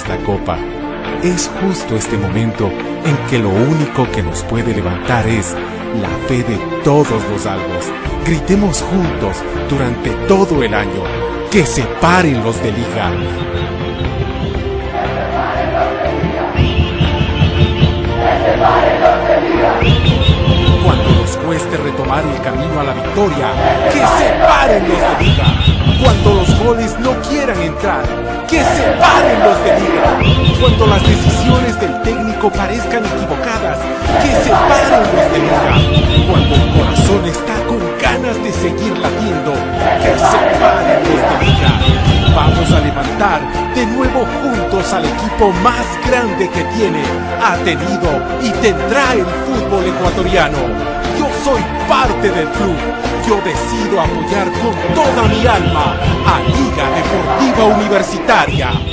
ganemos la copa. Es justo este momento en que lo único que nos puede levantar es la fe de todos los albos. Gritemos juntos durante todo el año: ¡que se paren los de liga! Cuando nos cueste retomar el camino a la victoria, ¡que se paren los de liga! Cuando los goles no quieran entrar, ¡que se paren los de liga! Cuando las decisiones del técnico parezcan equivocadas, ¡que se paren los de liga! Cuando el corazón está con ganas de seguir latiendo, ¡que se paren los de liga! Vamos a levantar de nuevo juntos al equipo más grande que tiene, ha tenido y tendrá el fútbol ecuatoriano. Yo soy parte del club. Yo decido apoyar con toda mi alma a Liga Deportiva Universitaria.